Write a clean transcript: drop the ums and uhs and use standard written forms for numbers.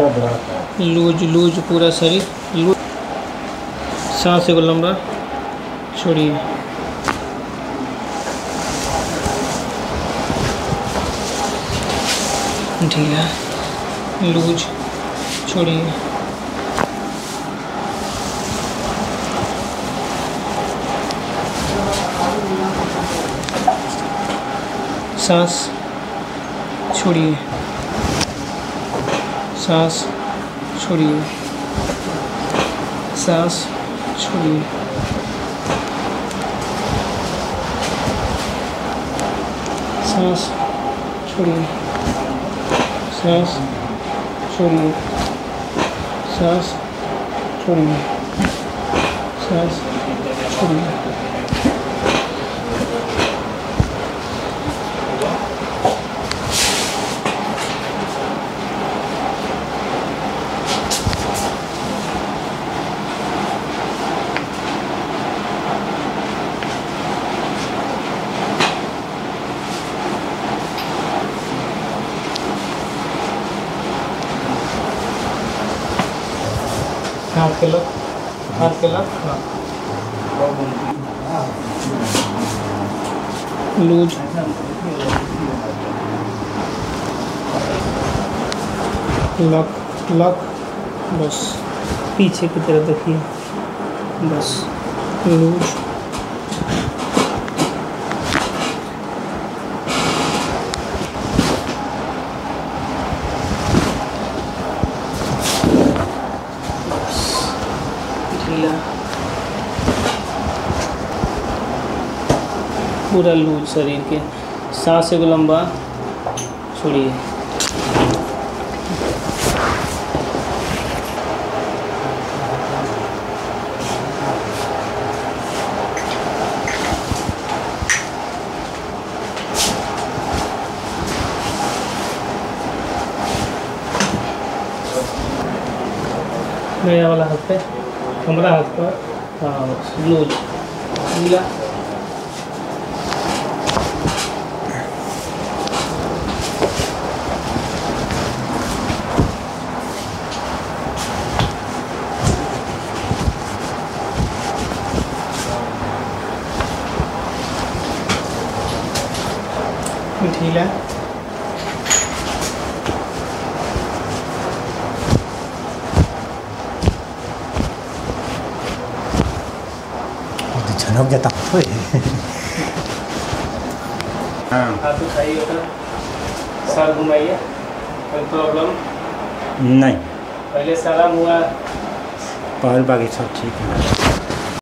Loose loose पूरा शरीर loose. सांस को लंबा छोड़िए। ढीला लूज छोड़िए। सांस छोड़िए। सांस छोड़िए। सांस छोड़िए। सांस छोड़िए। सांस छोड़िए। सांस छोड़िए। सांस छोड़िए। हाथ के लो, हाथ के लो। Loose lock lock. बस पीछे की तरफ देखिए। बस लूज ढीला पूरा लूज शरीर के। सांस को लंबा छोड़िए। नया वाला हाथ पे, हमारा हाथ पर। हाँ लूज ढीला। ढीला झनक जाता है। हाथ उठाइए उधर, सर घुमाइए। कोई प्रॉब्लम नहीं? पहले से आराम हुआ? पहल बाकी सब ठीक है।